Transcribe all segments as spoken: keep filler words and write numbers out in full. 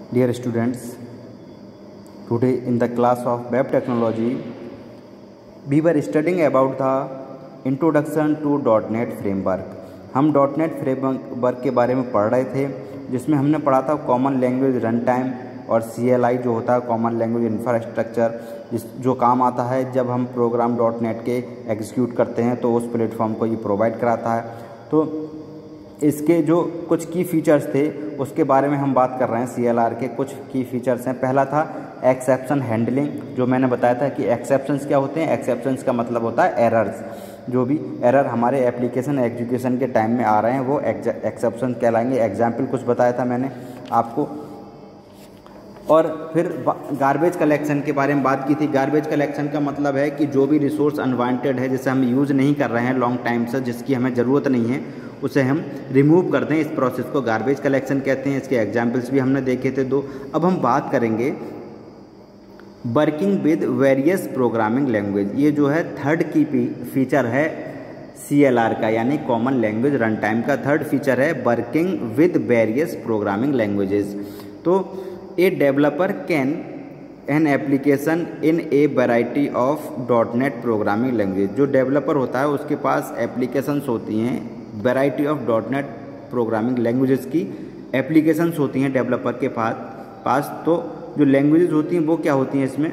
Dear students, today in the class of web technology, we were studying about the introduction to .NET framework. हम .NET framework के बारे में पढ़ रहे थे, जिसमें हमने पढ़ा था कॉमन लैंग्वेज रन टाइम और सी एल आई जो होता है कॉमन लैंग्वेज इंफ्रास्ट्रक्चर, जिस जो काम आता है जब हम प्रोग्राम .NET के एग्जीक्यूट करते हैं तो उस प्लेटफॉर्म को ये प्रोवाइड कराता है। तो इसके जो कुछ की फीचर्स थे उसके बारे में हम बात कर रहे हैं। सी एल आर के कुछ की फीचर्स हैं। पहला था एक्सेप्शन हैंडलिंग, जो मैंने बताया था कि एक्सेप्शंस क्या होते हैं। एक्सेप्शंस का मतलब होता है एरर्स, जो भी एरर हमारे एप्लीकेशन एग्जीक्यूशन के टाइम में आ रहे हैं वो एक्सेप्शन कहलाएंगे। एग्जाम्पल कुछ बताया था मैंने आपको। और फिर गार्बेज कलेक्शन के बारे में बात की थी। गार्बेज कलेक्शन का मतलब है कि जो भी रिसोर्स अनवांटेड है, जिसे हम यूज़ नहीं कर रहे हैं लॉन्ग टाइम से, जिसकी हमें ज़रूरत नहीं है, उसे हम रिमूव कर दें। इस प्रोसेस को गार्बेज कलेक्शन कहते हैं। इसके एग्जाम्पल्स भी हमने देखे थे दो। अब हम बात करेंगे working with various programming language. ये जो है थर्ड की फीचर है सी एल आर का, यानी कॉमन लैंग्वेज रन टाइम का थर्ड फीचर है working with various programming languages. तो a developer can an application in a variety of .NET programming language. जो डेवलपर होता है उसके पास एप्लीकेशंस होती हैं, variety of .NET programming languages की एप्लीकेशंस होती हैं डेवलपर के पास पास तो जो लैंग्वेजेस होती हैं वो क्या होती हैं इसमें।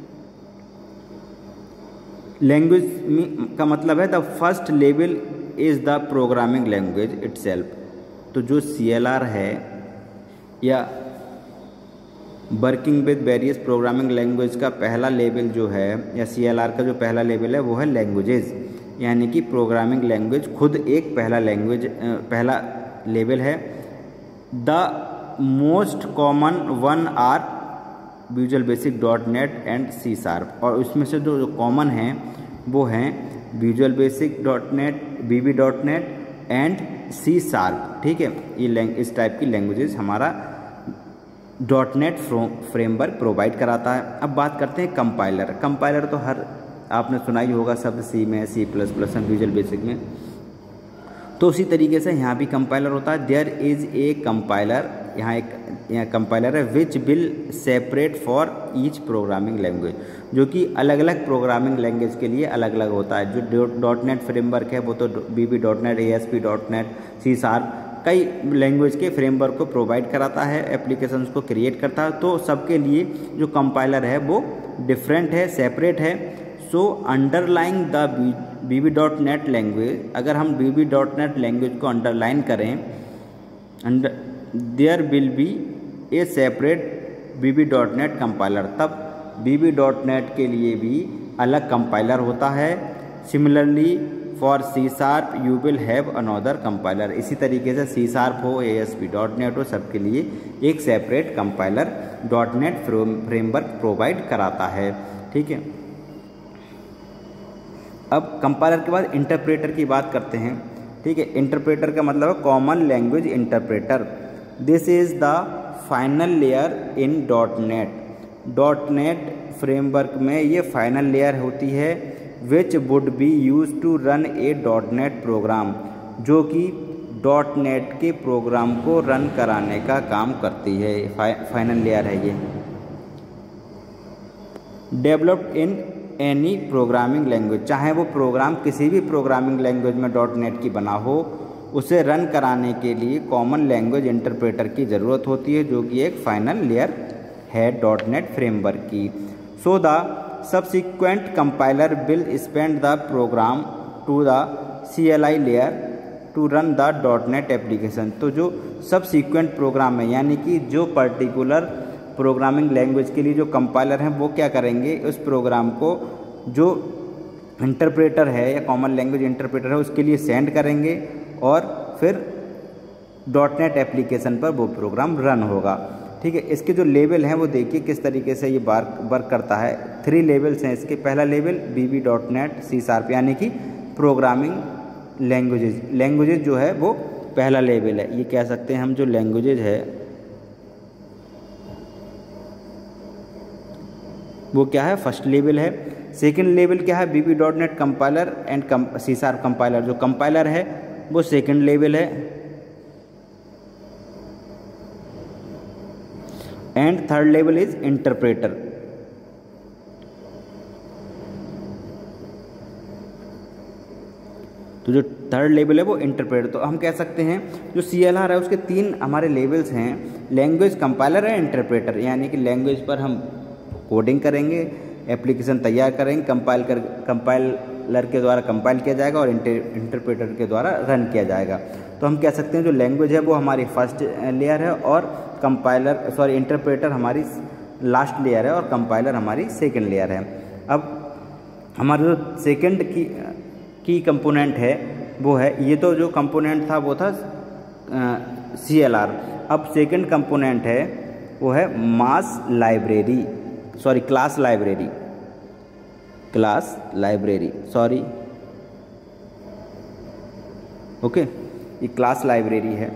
लैंग्वेज का मतलब है the first level is the programming language itself. तो जो सी एल आर है या working with various programming language का पहला लेवल जो है, या सी एल आर का जो पहला लेवल है वो है लैंग्वेजेस, यानी कि प्रोग्रामिंग लैंग्वेज खुद एक पहला लैंग्वेज पहला लेवल है। The most common one are visual basic .NET and C sharp. और उसमें से जो कॉमन हैं वो हैं visual basic .NET, V B dot net and C sharp. ठीक है, ये इस टाइप की लैंग्वेजेस हमारा .NET फ्रेमवर्क प्रोवाइड कराता है। अब बात करते हैं कंपाइलर। कंपाइलर तो हर आपने सुना ही होगा शब्द, सी में, सी प्लस प्लस में, विजुअल बेसिक में। तो उसी तरीके से यहाँ भी कंपाइलर होता है। देयर इज़ ए कंपाइलर, यहाँ एक यहाँ कंपाइलर है which will separate for each programming language, जो कि अलग अलग प्रोग्रामिंग लैंग्वेज के लिए अलग अलग होता है। जो .NET फ्रेमवर्क है वो तो V B dot net, A S P dot net, C sharp कई लैंग्वेज के फ्रेमवर्क को प्रोवाइड कराता है, एप्लीकेशंस को क्रिएट करता है। तो सबके लिए जो कंपाइलर है वो डिफरेंट है, सेपरेट है। So underlying the V B dot net language, अगर हम V B dot net language को अंडरलाइन करें, under there will be a separate V B dot net compiler, तब वी बी डॉट नेट के लिए भी अलग कंपाइलर होता है। Similarly for C sharp you will have another compiler. इसी तरीके से सी शार्प हो, A S P dot net हो, सबके लिए एक separate compiler .NET framework provide कराता है। ठीक है, अब कंपाइलर के बाद इंटरप्रेटर की बात करते हैं। ठीक है, इंटरप्रेटर का मतलब है common language interpreter. This is the final layer in .NET। .NET framework में ये फाइनल लेयर होती है which would be use to run a .NET program, जो कि .NET के प्रोग्राम को रन कराने का काम करती है। फाइनल लेयर है ये। Developed in any programming language, चाहे वो प्रोग्राम किसी भी प्रोग्रामिंग लैंग्वेज में .NET की बना हो, उसे रन कराने के लिए कॉमन लैंग्वेज इंटरप्रेटर की ज़रूरत होती है, जो कि एक फाइनल लेयर है .NET फ्रेमवर्क की। So the subsequent compiler will spend the program to the C L I layer to run the .NET application. तो जो सबसिक्वेंट प्रोग्राम है, यानी कि जो पर्टिकुलर प्रोग्रामिंग लैंग्वेज के लिए जो कंपाइलर हैं वो क्या करेंगे, उस प्रोग्राम को जो इंटरप्रेटर है या कॉमन लैंग्वेज इंटरप्रेटर है उसके लिए सेंड करेंगे और फिर .NET एप्लीकेशन पर वो प्रोग्राम रन होगा। ठीक है, इसके जो लेवल हैं वो देखिए किस तरीके से ये बार वर्क करता है। थ्री लेवल्स हैं इसके। पहला level V B dot net, C sharp, यानी कि प्रोग्रामिंग लैंग्वेजेज लैंग्वेजेज जो है वो पहला लेवल है। ये कह सकते हैं हम जो लैंग्वेजेज है वो क्या है, फर्स्ट लेवल है। सेकंड लेवल क्या है, V B dot net compiler and C sharp compiler. जो कंपाइलर है वो सेकंड लेवल है। And third level is interpreter. तो जो थर्ड लेवल है वो इंटरप्रेटर। तो हम कह सकते हैं जो सी एल आर है उसके तीन हमारे लेवल्स हैं, लैंग्वेज कंपाइलर है, इंटरप्रेटर। यानी कि लैंग्वेज पर हम कोडिंग करेंगे, एप्लीकेशन तैयार करेंगे, कंपाइल कर कंपाइलर के द्वारा कंपाइल किया जाएगा और इंटरप्रेटर के द्वारा रन किया जाएगा। तो हम कह सकते हैं जो लैंग्वेज है वो हमारी फर्स्ट लेयर है और कंपाइलर सॉरी इंटरप्रेटर हमारी लास्ट लेयर है और कंपाइलर हमारी सेकेंड लेयर है। अब हमारा जो सेकेंड की की कंपोनेंट है वो है, ये तो जो कंपोनेंट था वो था सी एल आर। अब सेकेंड कंपोनेंट है वो है mass library sorry class library class library sorry okay ये क्लास लाइब्रेरी है।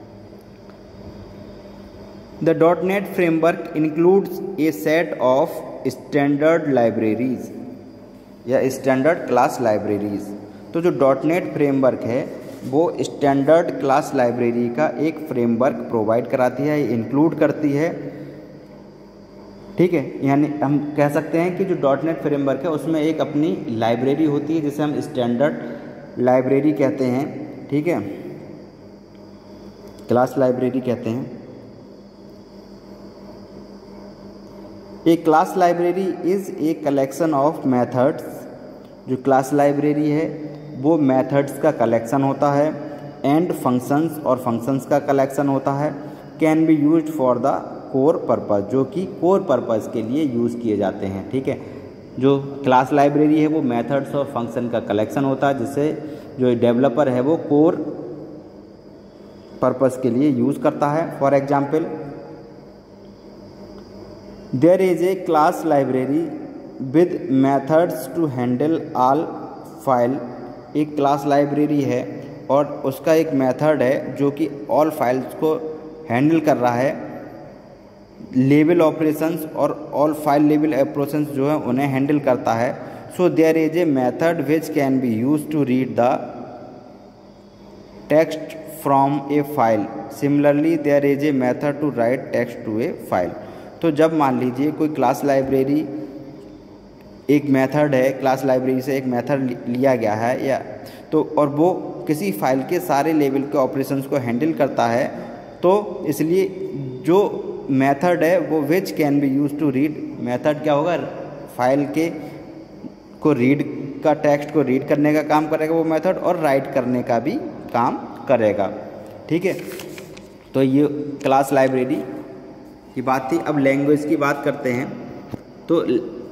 The dot net framework includes a set of standard libraries या स्टैंडर्ड क्लास लाइब्रेरीज। तो जो डॉट नेट फ्रेमवर्क है वो स्टैंडर्ड क्लास लाइब्रेरी का एक फ्रेमवर्क प्रोवाइड कराती है, इंक्लूड करती है। ठीक है, यानी हम कह सकते हैं कि जो डॉट नेट फ्रेमवर्क है उसमें एक अपनी लाइब्रेरी होती है जिसे हम स्टैंडर्ड लाइब्रेरी कहते हैं। ठीक है, क्लास लाइब्रेरी कहते हैं। A class library is a collection of methods. जो क्लास लाइब्रेरी है वो मेथड्स का कलेक्शन होता है, एंड फंक्शंस और फंक्शंस का कलेक्शन होता है। Can be used for the core purpose, जो कि कोर पर्पस के लिए यूज़ किए जाते हैं। ठीक है, जो क्लास लाइब्रेरी है वो मेथड्स और फंक्शन का कलेक्शन होता है जिसे जो डेवलपर है वो कोर पर्पस के लिए यूज़ करता है। For example, there is a class library with methods to handle all file. एक क्लास लाइब्रेरी है और उसका एक मेथड है जो कि ऑल फाइल्स को हैंडल कर रहा है, लेवल ऑपरेशंस और ऑल फाइल लेवल ऑपरेशंस जो है उन्हें हैंडल करता है। So there is a method which can be use to read the text from a file. Similarly there is a method to write text to a file. तो जब मान लीजिए कोई क्लास लाइब्रेरी एक मेथड है, class library से एक method लिया गया है या तो और वो किसी फाइल के सारे लेवल के ऑपरेशंस को हैंडल करता है, तो इसलिए जो मेथड है वो which can be use to read, method क्या होगा, फाइल के को रीड का टेक्स्ट को रीड करने का काम करेगा वो मेथड, और राइट करने का भी काम करेगा। ठीक है, तो ये क्लास लाइब्रेरी की बात थी। अब लैंग्वेज की बात करते हैं। तो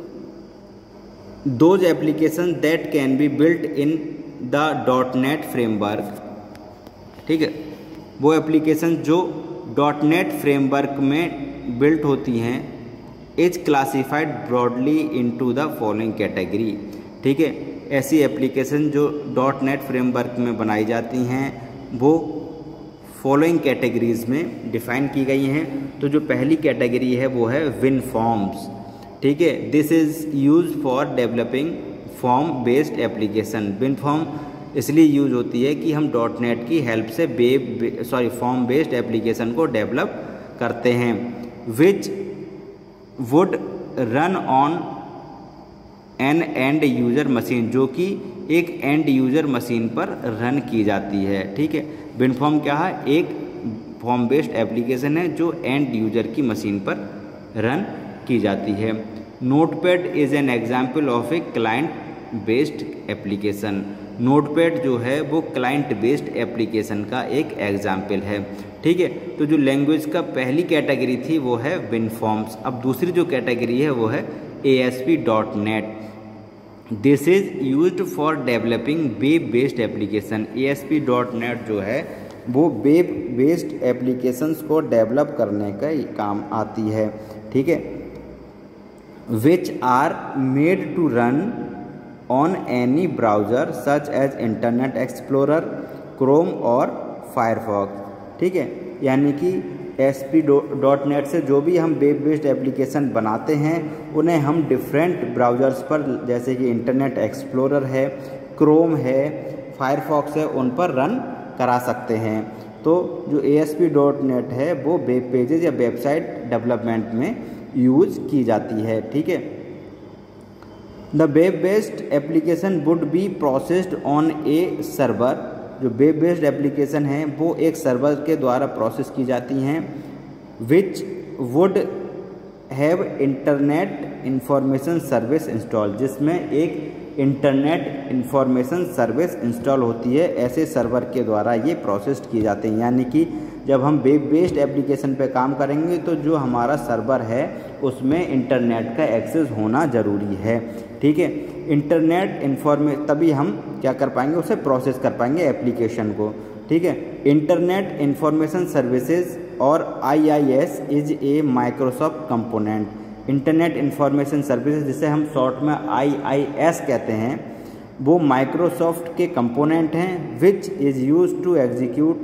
those application that can be built in the dot net framework. ठीक है, वो एप्लीकेशन जो डॉट नेट फ्रेमवर्क में बिल्ट होती हैं is classified broadly into the following category. ठीक है, ऐसी एप्लीकेशन जो डॉट नेट फ्रेमवर्क में बनाई जाती हैं वो फॉलोइंग कैटेगरीज में डिफाइन की गई हैं। तो जो पहली कैटेगरी है वो है विनफॉर्म्स। ठीक है, this is use for developing form based application. WinForm इसलिए यूज होती है कि हम डॉट नेट की हेल्प से web sorry form based application को डेवलप करते हैं, which would run on an end user machine, जो कि एक एंड यूज़र मशीन पर रन की जाती है। ठीक है, विनफॉर्म क्या है, एक फॉर्म बेस्ड एप्लीकेशन है जो एंड यूज़र की मशीन पर रन की जाती है। Notepad is an example of a client based application. Notepad जो है वो क्लाइंट बेस्ड एप्लीकेशन का एक एग्जाम्पल है। ठीक है, तो जो लैंग्वेज का पहली कैटेगरी थी वो है विनफॉर्म्स। अब दूसरी जो कैटेगरी है वो है A S P dot net. This is used for developing web based application. A S P dot net जो है वो वेब बेस्ड एप्लीकेशंस को डेवलप करने का ही काम आती है। ठीक है, which are made to run on any browser such as Internet Explorer, Chrome और फायरफॉक्स। ठीक है, यानी कि एस पी डॉट नेट से जो भी हम वेब बेस्ड एप्लीकेशन बनाते हैं उन्हें हम डिफरेंट ब्राउज़र्स पर, जैसे कि इंटरनेट एक्सप्लोरर है, क्रोम है, फायरफॉक्स है, उन पर रन करा सकते हैं। तो जो A S P dot net है वो वेब पेजेस या वेबसाइट डेवलपमेंट में यूज की जाती है। ठीक है, the web based application would be processed on a server. जो वेब बेस्ड एप्लीकेशन है वो एक सर्वर के द्वारा प्रोसेस की जाती हैं, which would have internet information service install, जिसमें एक इंटरनेट इंफॉर्मेशन सर्विस इंस्टॉल होती है। ऐसे सर्वर के द्वारा ये प्रोसेस्ड किए जाते हैं, यानी कि जब हम वेब बेस्ड एप्लीकेशन पे काम करेंगे तो जो हमारा सर्वर है उसमें इंटरनेट का एक्सेस होना ज़रूरी है। ठीक है, इंटरनेट इंफॉर्मे तभी हम क्या कर पाएंगे, उसे प्रोसेस कर पाएंगे एप्लीकेशन को। ठीक है, इंटरनेट इंफॉर्मेशन सर्विसेज और I I S is a Microsoft component. Internet information services, जिसे हम शॉर्ट में आई आई एस कहते हैं, वो माइक्रोसॉफ्ट के कंपोनेंट हैं, which is use to execute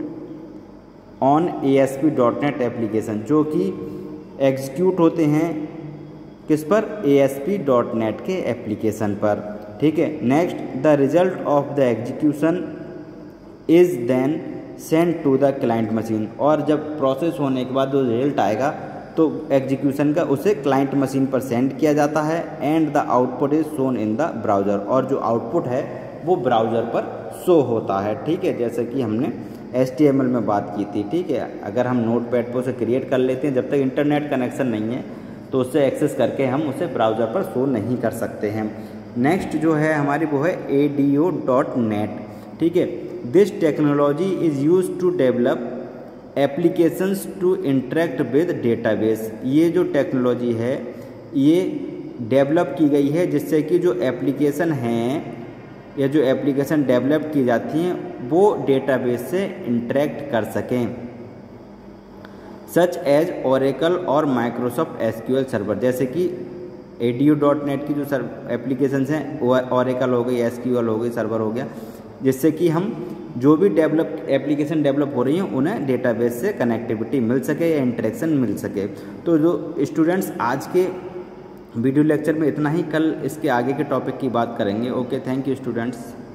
on A S P dot net application, जो कि एग्जीक्यूट होते हैं किस पर, A S P dot net के एप्लीकेशन पर। ठीक है, next, the result of the execution is then send to the client machine. और जब प्रोसेस होने के बाद जो रिजल्ट आएगा तो एग्जीक्यूशन का उसे क्लाइंट मशीन पर सेंड किया जाता है, and the output is shown in the browser. और जो आउटपुट है वो ब्राउज़र पर शो होता है। ठीक है, जैसे कि हमने एच टी एम एल में बात की थी। ठीक है, अगर हम नोट पैड पर उसे क्रिएट कर लेते हैं, जब तक इंटरनेट कनेक्शन नहीं है तो उससे एक्सेस करके हम उसे ब्राउज़र पर शो नहीं कर सकते हैं। नेक्स्ट जो है हमारी वो है A D O dot net. ठीक है, this technology is use to develop applications to interact with database. ये जो टेक्नोलॉजी है ये डेवलप की गई है जिससे कि जो एप्लीकेशन हैं या जो एप्लीकेशन डेवलप की जाती हैं वो डेटाबेस से इंटरेक्ट कर सकें, सच एज ओरेकल और Microsoft S Q L server. जैसे कि A D O dot net की जो सर एप्लीकेशंस हैं, ओरेकल हो गई, एस क्यू एल हो गई, सर्वर हो गया, जिससे कि हम जो भी डेवलप एप्लीकेशन डेवलप हो रही हैं उन्हें डेटाबेस से कनेक्टिविटी मिल सके या इंटरेक्शन मिल सके। तो जो स्टूडेंट्स आज के वीडियो लेक्चर में इतना ही, कल इसके आगे के टॉपिक की बात करेंगे। Okay, thank you students.